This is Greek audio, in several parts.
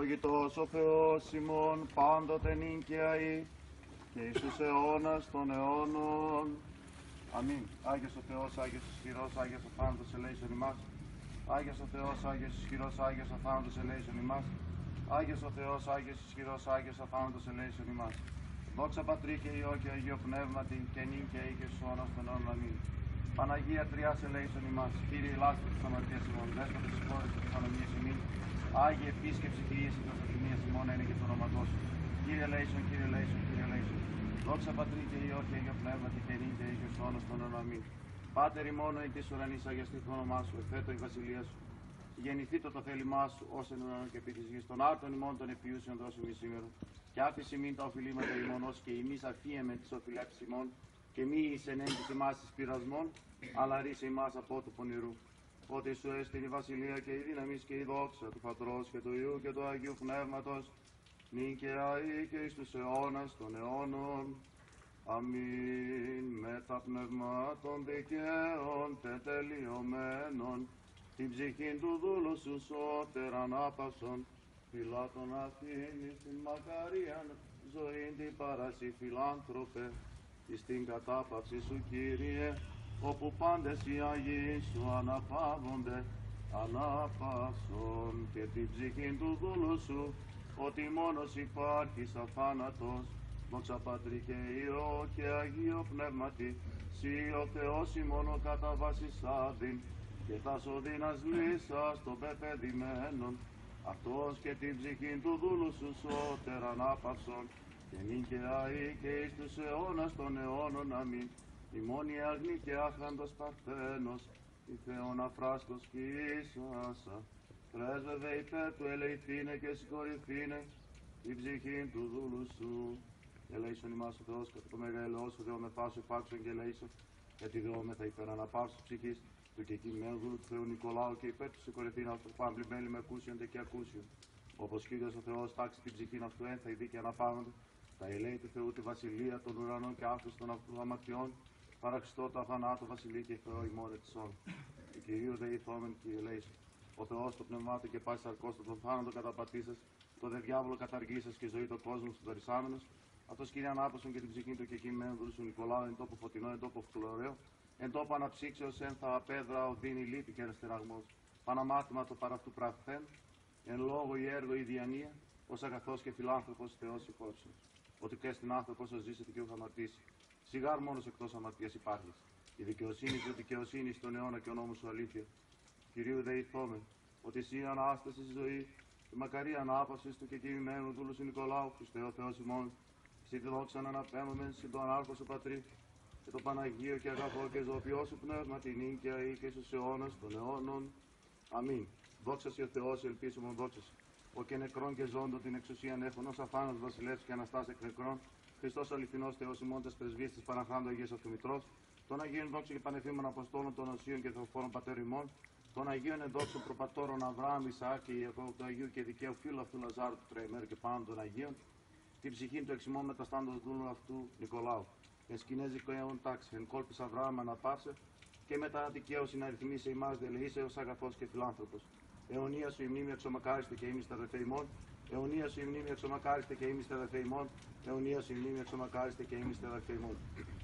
Ευλογητός ο Θεός ημών πάντοτε νυν και αεί και εις τους αιώνας των αιώνων. Αμήν. Άγιος ο Θεός, Άγιος ισχυρός, Άγιος ο θάνατος ελέησον ημάς. Άγιος ο Θεός, Άγιος ισχυρός, Άγιος ο θάνατος ελέησον ημάς. Άγιος ο Θεός, Άγιος ισχυρός, Άγιος ο θάνατος ελέησον ημάς. Δόξα Πατρί και Υιό και Αγίο Πνεύματι και νυν και αεί και στους αιώνας των αιώνων. Αμήν. Παναγία Τριάς ελέησον ημάς. Κύριε ελάστε της αμαρτίας ημών, δέσποτε συγχώρεσαι της ανομίας ημών. Άγιε επίσκεψη ποιήση της αθυμίας ημών είναι και του όνοματός σου. Κύριε ελέησον, Κύριε ελέησον, Κύριε ελέησον. Δόξα Πατρί και Υιό και Αγίο Πνεύματι και νυν και αεί και στους αιώνας των αιώνων. Αμήν. Πάτερ ημών εν της ουρανής, αγιαστεί το όνομά σου, εφέτο η βασιλεία σου. Γεννηθήτω το θέλημά σου, ως εν ουρανό και επί της γης. Των άρτων ημών των επιούσιων δώσου μη σήμερα. Και άφησε ημίν τα οφειλήματα ημών, ως και ημείς αφίεμε τις οφειλεύσεις ημών. Και μη εις ενέγκης ημάς εις πειρασμών, αλλά ρίσε ημάς από του πονηρού. Ότι σου έστειν η βασιλεία και η δύναμις και η δόξα του Πατρός και του Υιού και του Αγίου Πνεύματος, νυν και αεί και εις τους αιώνας των αιώνων. Αμήν. Με τα πνευμάτων δικαίων τετελειωμένων, την ψυχήν του δούλου σου σώτερ ανάπαυσον, φυλάτων αφήνεις την μακαρίαν ζωήν την παρασύ φιλάνθρωπε, εις την κατάπαυση σου Κύριε, όπου πάντες οι Άγιοι σου αναπαύονται, ανάπαυσον και την ψυχήν του δούλου σου, ότι μόνος υπάρχεις αθάνατος. Δόξα Πατρί και Υιό και Αγίο Πνεύματι, σύ ο Θεός ημών ο κατά βάσης άδειν, και τα σωδίνας λύσας των πεπαιδημένων, αυτός και την ψυχήν του δούλου σου σώτερ ανάπαυσον, και νυν και αεί και εις τους αιώνας των αιώνων. Αμήν. Ημών η αγνή και άχραντος Παρθένος, η Θεόν αφράσκος κι ίσασα, πρέσβευε υπέρ του ελεηθήνε και συγχωρηθήνε, την ψυχήν του δούλου σου. Ελέησον ημάς ο Θεός κατά το μεγαλαιός σου Θεό με πάσου υπάρξον και ελέησον, γιατί δεόμεθα υπέρ αναπαύσου ψυχής του και κειμένου δούλου του Θεού Νικολάου και υπέρ του συγχωρηθήν αυτού που άμπλημέλη με ακούσιον και ακούσιον. Όπως Κύριος ο Θεός τάξει την ψυχήν αυτού ένθα η δίκαια αναπαύονται, τα ελέη του Θεού τη βασιλεία των ουρανών και άφηση των αυτού αμαρτιών, παραξιστώ το αθανάτω βασιλεί και Θεό ημών ετησών. Του Κυρίου δε ηθόμεν και ελέησον. Ο Θεός το πνευμάτων και πάση σαρκώστο τον θάνατο καταπατήσας, το δε διάβολο καταργήσας και ζωή το κόσμο του δωρησάμενος. Αυτός Κύριε ανάπασον και την ψυχή του και κειμένου δούλου σου Νικολάου, εν τόπο φωτεινό, εν τόπο φλωρέο, εν τόπο αναψύξεως, εν θα απέδρα οδύνη λύπη και ενστεραγμός. Παναμάθημα το παραυτού πραχθέν, εν λόγω ή έργο ή διανία, ως αγαθός και φιλάνθρωπος Θεός συγχώρησον. Ότι και στην άνθρωπος ως ζήσετε και ούχα αμαρτήσει. Σιγάρ μόνος εκτός αμαρτίας υπάρχεις. Η δικαιοσύνη σου δικαιοσύνη στον αιώνα και ο νόμος σου αλήθεια. Κυρίου δε ηθόμεν, ότι εσύ ανάσταση στη ζωή, τη μακαρία ανάπαυση του και κειμένου δούλου σου Νικολάου, Χριστέ ο Θεός ημών. Συ τη δόξα να αναπέμβομεν συν το ανάρχο σου Πατρί, και το Παναγίο και αγαθό και ζωοποιό σου πνεύμα, την νυν και αεί και στους αιώνας των αιώνων. Αμήν. Δόξα σοι ο Θεός, ελπίσιμον δόξα σοι. Ο και νεκρών και ζώντων την εξουσίαν έχουν ως αφάνας βασιλεύς και αναστάς εκ νεκρών. Χριστός αληθινός Θεός ημών τες πρεσβείες της Παναχάντου Αγίας Αυτομητρός. Των Αγίων δόξα και πανεφήμων Αποστόλων των Οσίων και Θεοφόρων Πατέρ ημών. Των Αγίων εντόξων προπατώρων Αβραάμ, Ισαάκ και Ιακώβ του Αγίου και δικαίου φίλου αυτού Λαζάρου του Τρεημέρου και πάνω των Αγίων. Την ψυχήν του εξημών μεταστάντος δούλου αυτού Νικολάου. Εν σκηνές δικαίων τάξη, εν κόλπης Αβραάμ αναπάρσε, και μετά δικαίωση να ρυθμίσει ημάς δελεήσε ως αγαθός και φιλάνθρωπος. Αιωνία σου η μνήμη εξομακάριστε και ήμιστε αδελφέ ημών. Αιωνία σου η μνήμη εξομακάριστε και ήμιστε αδελφέ ημών. Αιωνία σου η μνήμη εξομακάριστε και ήμιστε αδελφέ ημών.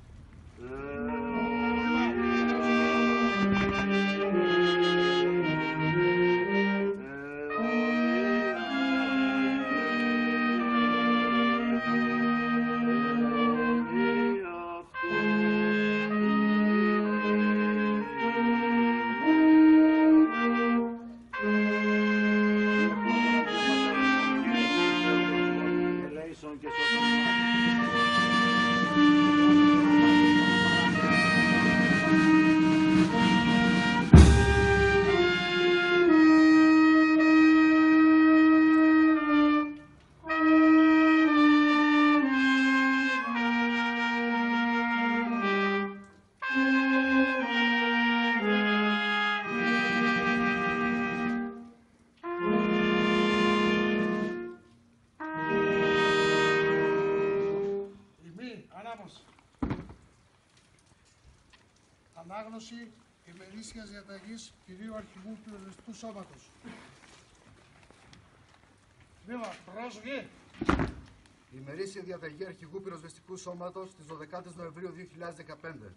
Ανάγνωση ημερήσιας διαταγής Κυρίου Αρχηγού του Ελεστικού Σώματος. Τμήμα πρόσοχη. Η ημερήσια διαταγή Αρχηγού Πυροσβεστικού Σώματος της 12ης Νοεμβρίου 2015.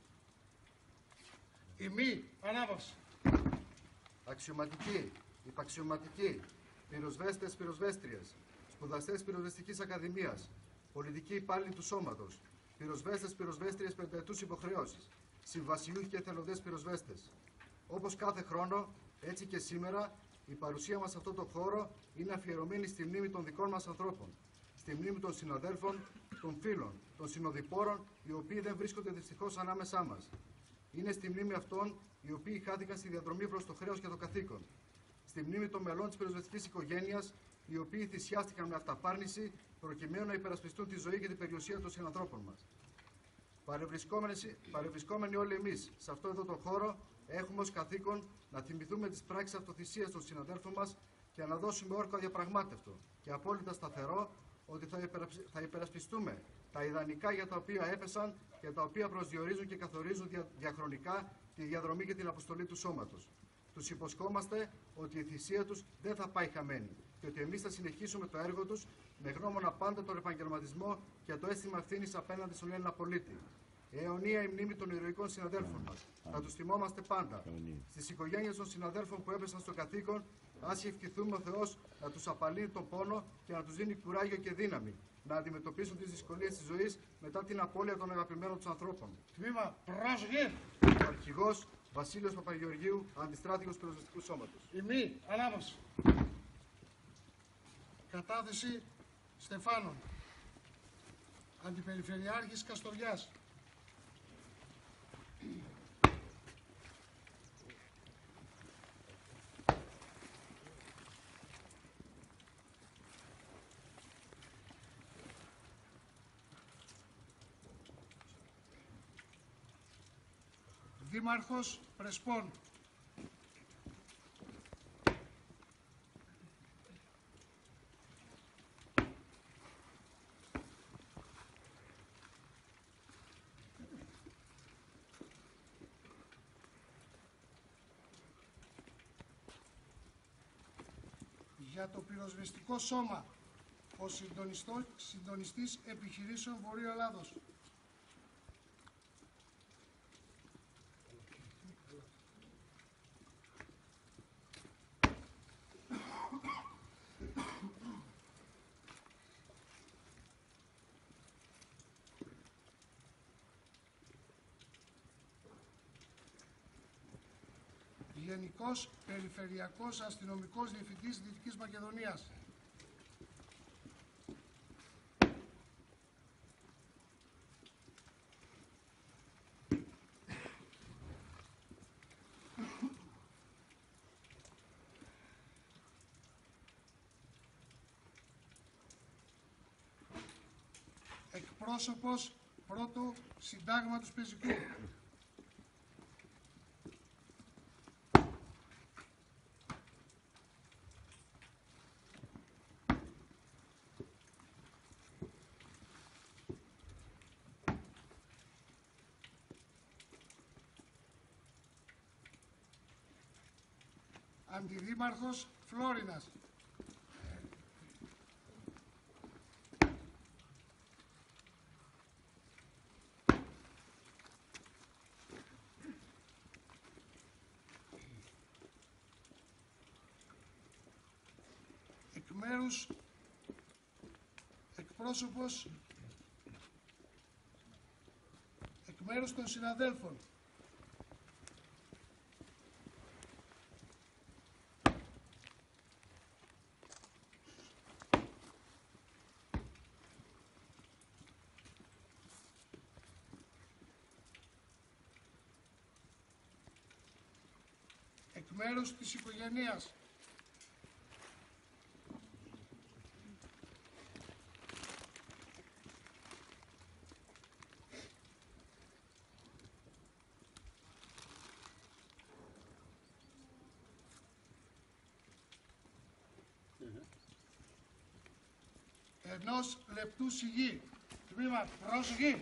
Ημί ανάπαυση. Αξιωματικοί, υπαξιωματικοί, πυροσβέστες, πυροσβέστριες, σπουδαστές Πυροσβεστικής Ακαδημίας, πολιτικοί υπάλληλοι του Σώματος, πυροσβέστες, πυροσβέστριες πενταετούς υποχρεώσεις, συμβασιούχοι και εθελοντές πυροσβέστες. Όπως κάθε χρόνο, έτσι και σήμερα, η παρουσία μας σε αυτό το χώρο είναι αφιερωμένη στη μνήμη των δικών μας ανθρώπων, στη μνήμη των συναδέλφων, των φίλων, των συνοδοιπόρων, οι οποίοι δεν βρίσκονται δυστυχώς ανάμεσά μας. Είναι στη μνήμη αυτών οι οποίοι χάθηκαν στη διαδρομή προς το χρέος και το καθήκον. Στη μνήμη των μελών της πυροσβεστικής οικογένειας, οι οποίοι θυσιάστηκαν με αυταπάρνηση προκειμένου να υπερασπιστούν τη ζωή και την περιουσία των συνανθρώπων μας. Παρευρισκόμενοι όλοι εμείς σε αυτό εδώ το χώρο, έχουμε ως καθήκον να θυμηθούμε τις πράξεις αυτοθυσίας των συναδέλφων μας και να δώσουμε όρκο αδιαπραγμάτευτο και απόλυτα σταθερό ότι θα υπερασπιστούμε τα ιδανικά για τα οποία έπεσαν και τα οποία προσδιορίζουν και καθορίζουν διαχρονικά τη διαδρομή και την αποστολή του σώματος. Τους υποσχόμαστε ότι η θυσία τους δεν θα πάει χαμένη και ότι εμείς θα συνεχίσουμε το έργο τους με γνώμονα πάντα τον επαγγελματισμό και το αίσθημα ευθύνης απέναντι στον Έλληνα πολίτη. Αιωνία η μνήμη των ηρωικών συναδέλφων μας. Θα τους θυμόμαστε πάντα. Στις οικογένειες των συναδέλφων που έπεσαν στο καθήκον, ας ευχηθούμε ο Θεός να τους απαλύνει τον πόνο και να τους δίνει κουράγιο και δύναμη να αντιμετωπίσουν τις δυσκολίες της ζωής μετά την απώλεια των αγαπημένων τους ανθρώπων. Τμήμα πρόσοχη. Ο Αρχηγός Βασίλειος Παπαγεωργίου, Αντιστράτηγος Πυροσβεστικού Σώματος. Ημί ανάπαυση. Κατάθεση Στεφάνων. Αντιπεριφερειάρχης Καστοριάς. Δήμαρχος Πρεσπών. Για το πυροσβεστικό σώμα, ο συντονιστής επιχειρήσεων Βορείου Ελλάδος. Γενικός Περιφερειακός Αστυνομικός Διευθυντής Δυτικής Μακεδονίας. Εκπρόσωπος πρώτου Συντάγματος Πεζικού. Αντιδήμαρχος Φλόρινας. Εκπρόσωπος εκ μέρους των συναδέλφων. Εκ μέρους της οικογένειας. Ενός λεπτού σιγή. Τμήμα πρόσοχη.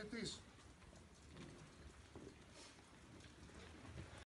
τελετής.